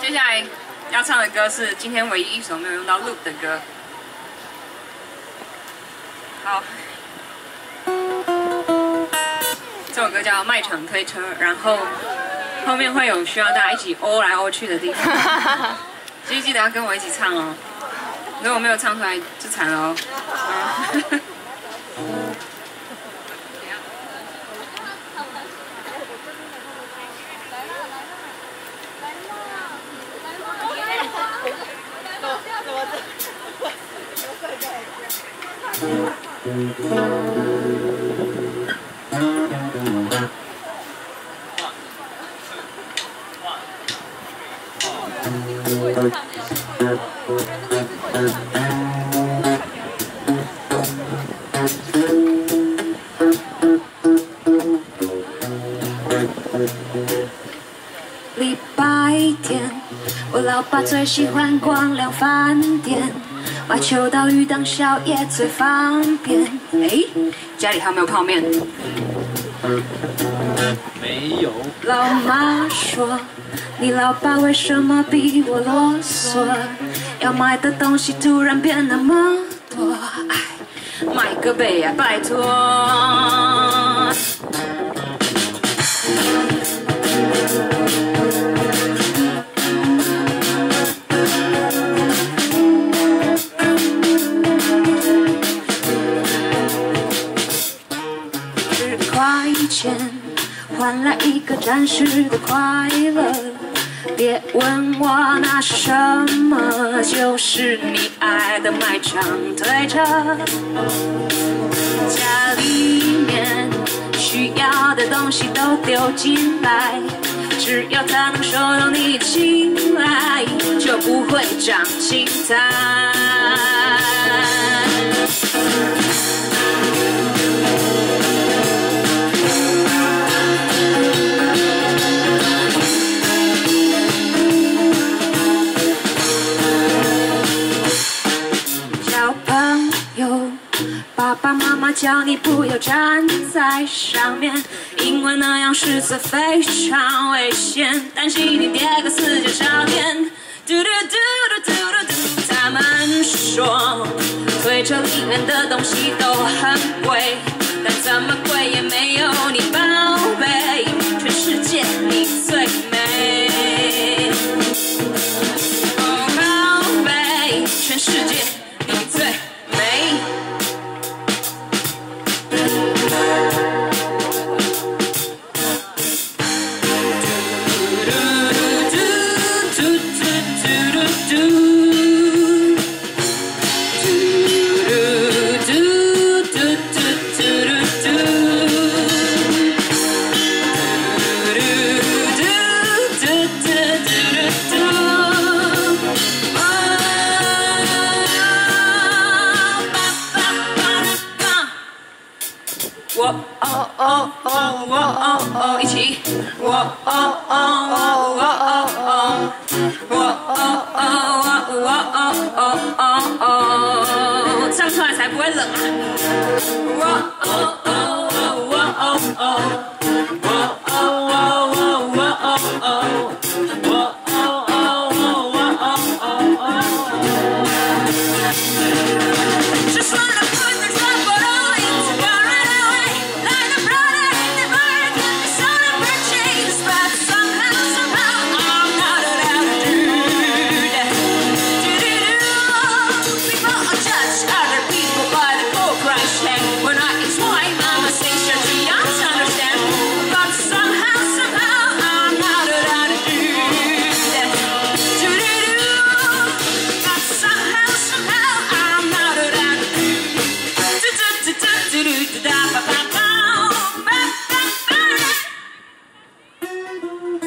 接下来要唱的歌是今天唯一一首没有用到 loop 的歌。好，这首歌叫《卖场推车》，然后后面会有需要大家一起欧来欧去的地方，所以记得要跟我一起唱哦。如果没有唱出来就惨了哦。 礼拜天，我老爸最喜欢逛量饭店，买秋刀鱼当宵夜最方便。 哎，家里还有没有泡面？ 没有。 老妈说，你老爸为什么比我啰嗦？要买的东西突然变那么多，哎，买个杯啊，拜托。10块钱换来一个暂时的快乐，别问我那是什么，就是你爱的卖场推车。家里面需要的东西都丢进来，只要它能受到你的青睐，就不会长青苔。爸爸妈妈叫你不要站在上面，因为那样实在非常危险，担心你跌个四脚朝天。嘟嘟嘟嘟嘟嘟嘟，他们说推车里面的东西都很贵，但怎么贵也没有你宝贝，全世界你最美。哦，宝贝，全世界你最美。我哦哦哦我哦哦一起，我哦哦哦我哦哦，我哦哦我哦哦哦哦，唱出来才不会冷啊！我哦哦哦我哦哦，我哦哦哦我哦哦，我哦哦哦我哦哦。Just wanna put the trouble on it, right away. Like a brother in the bar, get me some of her chains, but somehow I'm not allowed to do that. People judge other people by the cold price tag. When I explain my mistakes, you're too young to understand. But somehow I'm not allowed to do that. But somehow I'm not allowed to do that.